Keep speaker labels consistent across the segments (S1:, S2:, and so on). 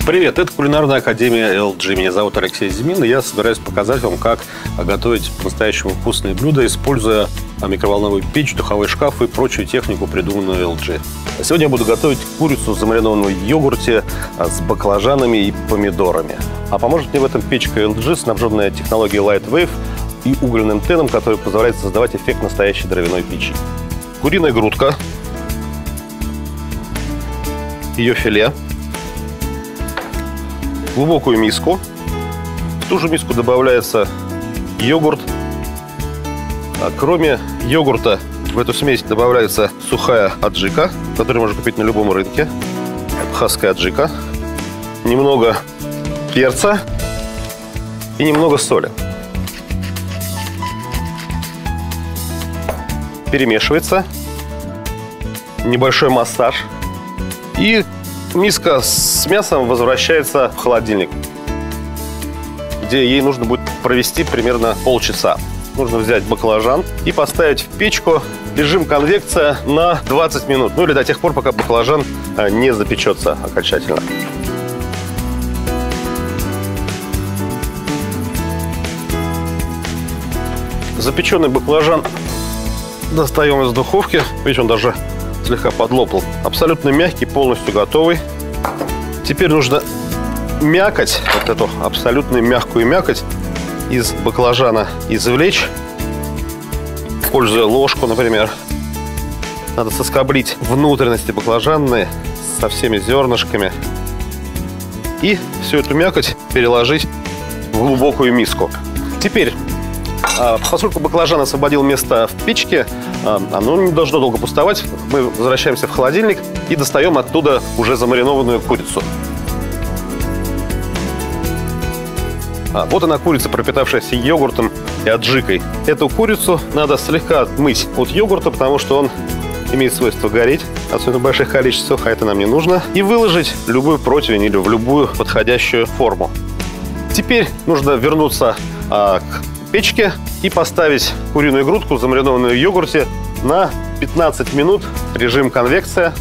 S1: Привет, это Кулинарная академия LG. Меня зовут Алексей Зимин, и я собираюсь показать вам, как готовить по-настоящему вкусные блюда, используя микроволновую печь, духовой шкаф и прочую технику, придуманную LG. Сегодня я буду готовить курицу, замаринованную в йогурте, с баклажанами и помидорами. А поможет мне в этом печка LG, снабженная технологией Lightwave и угольным теном, который позволяет создавать эффект настоящей дровяной печи. Куриная грудка, ее филе, глубокую миску. В ту же миску добавляется йогурт. Кроме йогурта в эту смесь добавляется сухая аджика, которую можно купить на любом рынке. Абхазская аджика. Немного перца и немного соли. Перемешивается. Небольшой массаж. И миска с мясом возвращается в холодильник, где ей нужно будет провести примерно полчаса. Нужно взять баклажан и поставить в печку режим конвекция на 20 минут. Ну или до тех пор, пока баклажан не запечется окончательно. Запеченный баклажан достаем из духовки. Видите, он даже слегка подлопал. Абсолютно мягкий, полностью готовый. Теперь нужно мякоть, вот эту абсолютно мягкую мякоть из баклажана извлечь, используя ложку, например. Надо соскоблить внутренности баклажанные со всеми зернышками и всю эту мякоть переложить в глубокую миску. Теперь, поскольку баклажан освободил место в печке, оно не должно долго пустовать. Мы возвращаемся в холодильник и достаем оттуда уже замаринованную курицу. Вот она, курица, пропитавшаяся йогуртом и аджикой. Эту курицу надо слегка отмыть от йогурта, потому что он имеет свойство гореть, особенно в больших количествах, а это нам не нужно. И выложить в любую противень или в любую подходящую форму. Теперь нужно вернуться к печке и поставить куриную грудку, замаринованную в йогурте, на 15 минут, режим конвекция.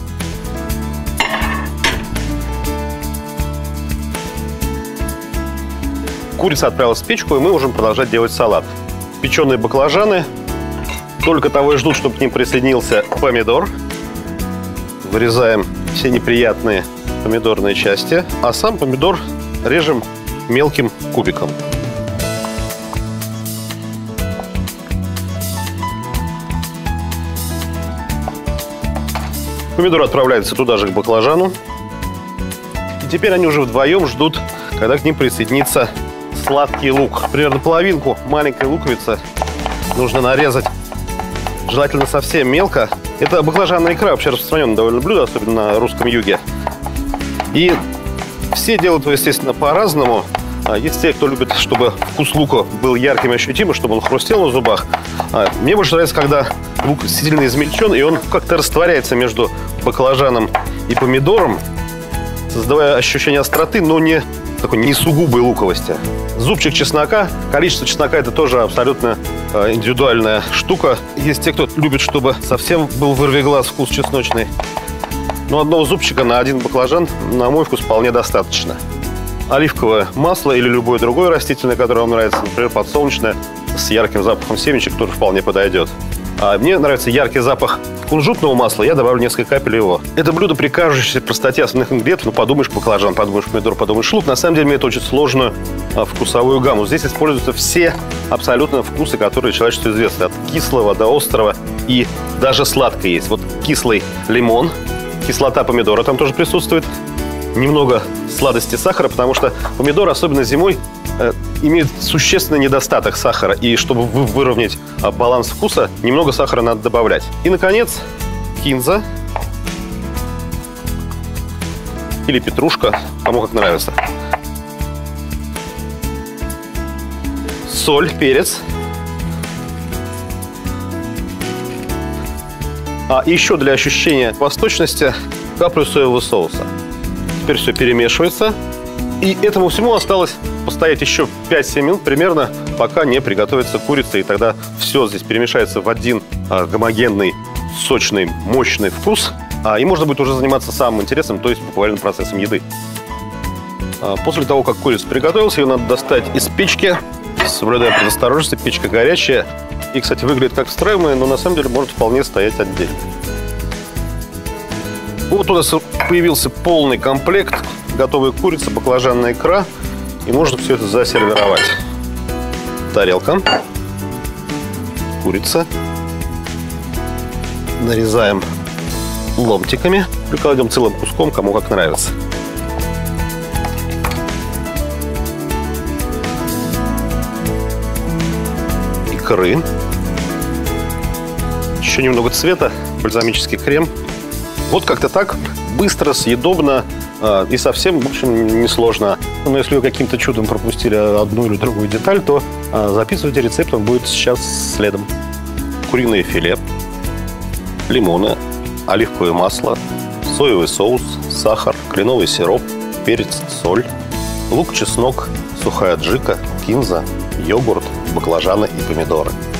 S1: Курица отправилась в печку, и мы можем продолжать делать салат. Печеные баклажаны, только того и ждут, чтобы к ним присоединился помидор. Вырезаем все неприятные помидорные части, а сам помидор режем мелким кубиком. Помидоры отправляются туда же к баклажану. И теперь они уже вдвоем ждут, когда к ним присоединится сладкий лук. Примерно половинку маленькой луковицы нужно нарезать, желательно совсем мелко. Это баклажанная икра, вообще распространенное довольно блюдо, особенно на русском юге. И все делают его, естественно, по-разному. Есть те, кто любит, чтобы вкус лука был ярким и ощутимым, чтобы он хрустел на зубах. Мне больше нравится, когда лук сильно измельчен, и он как-то растворяется между баклажаном и помидором, создавая ощущение остроты, но не такой не сугубой луковости. Зубчик чеснока. Количество чеснока — это тоже абсолютно индивидуальная штука. Есть те, кто любит, чтобы совсем был вырвиглаз вкус чесночный. Но одного зубчика на один баклажан, на мой вкус, вполне достаточно. Оливковое масло или любое другое растительное, которое вам нравится, например, подсолнечное, с ярким запахом семечек, тоже вполне подойдет. А мне нравится яркий запах кунжутного масла, я добавлю несколько капель его. Это блюдо при кажущейся простоте основных ингредиентов. Ну, подумаешь баклажан, подумаешь помидор, подумаешь лук. На самом деле, имеет очень сложную вкусовую гамму. Здесь используются все абсолютно вкусы, которые человечеству известны. От кислого до острого и даже сладкое есть. Вот кислый лимон, кислота помидора там тоже присутствует. Немного сладости сахара, потому что помидор, особенно зимой, имеет существенный недостаток сахара. И чтобы выровнять баланс вкуса, немного сахара надо добавлять. И, наконец, кинза или петрушка, кому как нравится. Соль, перец. А еще для ощущения восточности каплю соевого соуса. Теперь все перемешивается. И этому всему осталось постоять еще 5-7 минут примерно, пока не приготовится курица. И тогда все здесь перемешается в один гомогенный, сочный, мощный вкус. И можно будет уже заниматься самым интересным, то есть буквально процессом еды. После того, как курица приготовилась, ее надо достать из печки, соблюдая предосторожность. Печка горячая. И, кстати, выглядит как встраиваемая, но на самом деле может вполне стоять отдельно. Вот у нас появился полный комплект. Готовая курица, баклажанная икра. И можно все это засервировать. Тарелка. Курица. Нарезаем ломтиками. Прикладем целым куском, кому как нравится. Икры. Еще немного цвета. Бальзамический крем. Вот как-то так. Быстро, съедобно и совсем, в общем, несложно. Но если вы каким-то чудом пропустили одну или другую деталь, то записывайте рецепт, он будет сейчас следом. Куриное филе, лимоны, оливковое масло, соевый соус, сахар, кленовый сироп, перец, соль, лук, чеснок, сухая аджика, кинза, йогурт, баклажаны и помидоры.